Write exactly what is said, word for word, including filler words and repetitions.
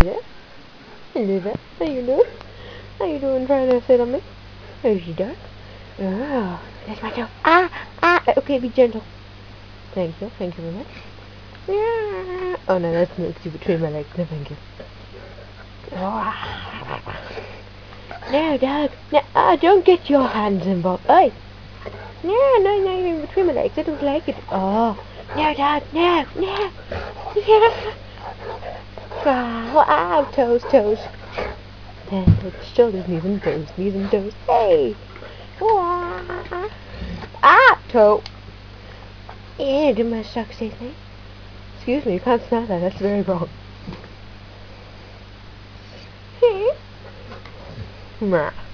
there. Hello there. How you doing? How you doing trying to sit on me? There's your duck. Oh, that's my toe. Ah, ah. Okay, be gentle. Thank you. Thank you very much. Yeah. Oh no, that's milk between my legs. No, thank you. Oh. No, dog. No, ah, don't get your hands involved. Hey. No, no, no, you're in between my legs. I don't like it. Oh. No, dog. No, no. Yeah. Ah, ow, toes, toes. And it's shoulders, knees and toes, knees and toes. Hey! Ah, ah toe! Yeah, did my socks say thing? Excuse me, you can't smell that. That's very wrong. Hmm? Nah.